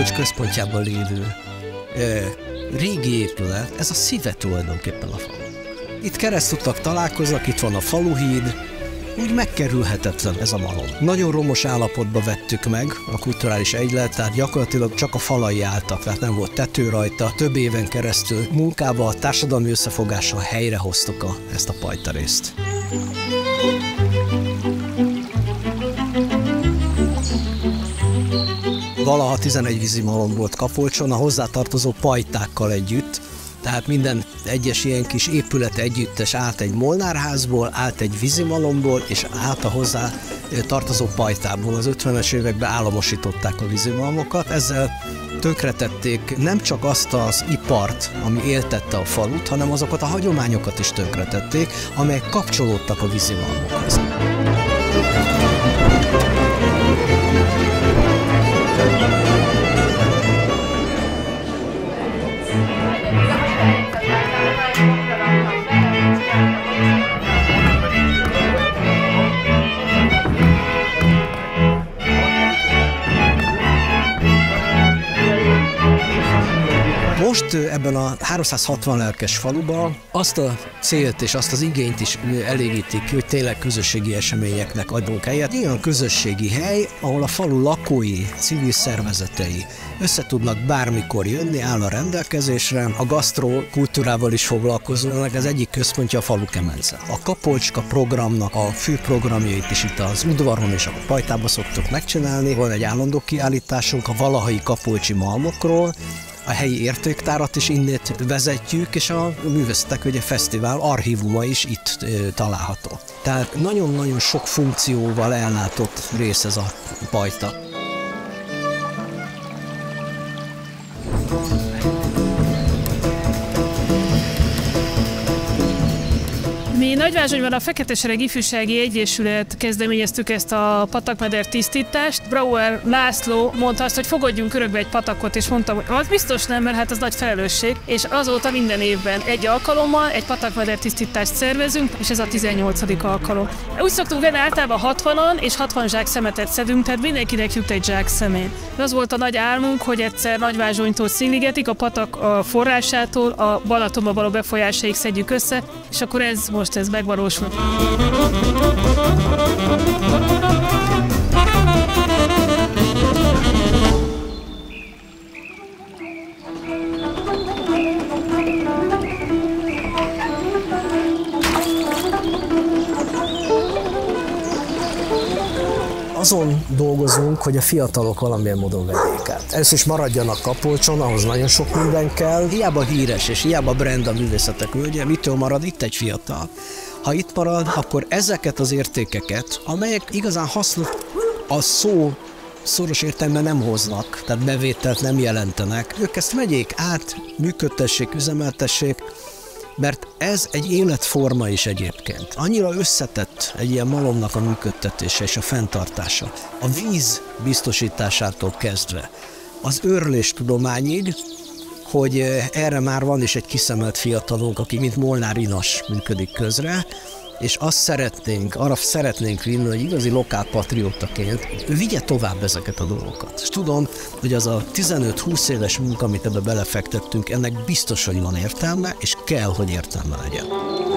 Kapolcs központjában lévő régi épület, ez a szíve tulajdonképpen a falu. Itt keresztutak találkoznak, itt van a faluhíd, úgy megkerülhetetlen ez a malom. Nagyon romos állapotba vettük meg a kulturális egylet, tehát gyakorlatilag csak a falai álltak, tehát nem volt tető rajta. Több éven keresztül munkával, társadalmi összefogással helyrehoztuk ezt a pajtarészt. Valaha 11 vízimalom volt Kapolcson, a hozzátartozó pajtákkal együtt, tehát minden egyes ilyen kis épület együttes állt egy molnárházból, állt egy vízimalomból, és állt a hozzá tartozó pajtából. Az 50-es években államosították a vízimalomokat, ezzel tönkretették nem csak azt az ipart, ami éltette a falut, hanem azokat a hagyományokat is tönkretették, amelyek kapcsolódtak a vízimalomokhoz. Most ebben a 360 lelkes faluban azt a célt és azt az igényt is elégítik, hogy tényleg közösségi eseményeknek adunk helyet. Ilyen közösségi hely, ahol a falu lakói, civil szervezetei össze tudnak bármikor jönni, áll a rendelkezésre. A gasztrokultúrával is foglalkozónak, az egyik központja a Falukemence. A Kapolcska programnak a fő programjait is itt az udvaron és a pajtában szoktuk megcsinálni. Van egy állandó kiállításunk a valahai kapolcsi malmokról, a helyi értéktárat is innét vezetjük, és a Művészetek Völgye Fesztivál archívuma is itt található. Tehát nagyon-nagyon sok funkcióval ellátott rész ez a pajta. Mi Nagyvázsonyban a Fekete-sereg Ifjúsági Egyesület kezdeményeztük ezt a patakmeder tisztítást. Brauer László mondta azt, hogy fogadjunk örökbe egy patakot, és mondtam, hogy az biztos nem, mert hát az nagy felelősség. És azóta minden évben egy alkalommal egy patakmeder tisztítást szervezünk, és ez a 18. alkalom. Úgy szoktunk venni, általában 60-an, és 60 zsák szemetet szedünk, tehát mindenkinek jut egy zsák szemét. Az volt a nagy álmunk, hogy egyszer Nagyvázsonytól Szigligetiig, a patak a forrásától a Balatonba való befolyásaig szedjük össze, és akkor ez megvalósul. Azon dolgozunk, hogy a fiatalok valamilyen módon vegyék át. Először is maradjanak Kapolcson, ahhoz nagyon sok minden kell. Hiába híres és hiába brand a Művészetek Völgye, mitől marad itt egy fiatal? Ha itt marad, akkor ezeket az értékeket, amelyek igazán hasznot a szó szoros értelemben nem hoznak, tehát bevételt nem jelentenek, ők ezt vegyék át, működtessék, üzemeltessék, mert ez egy életforma is egyébként. Annyira összetett egy ilyen malomnak a működtetése és a fenntartása. A víz biztosításától kezdve az őrléstudományig, hogy erre már van is egy kiszemelt fiatalunk, aki mint Molnár Inas működik közre, és azt szeretnénk, arra szeretnénk vinni, hogy igazi lokálpatriótaként ő vigye tovább ezeket a dolgokat. És tudom, hogy az a 15-20 éves munka, amit ebbe belefektettünk, ennek biztos, hogy van értelme, és kell, hogy értelme legyen.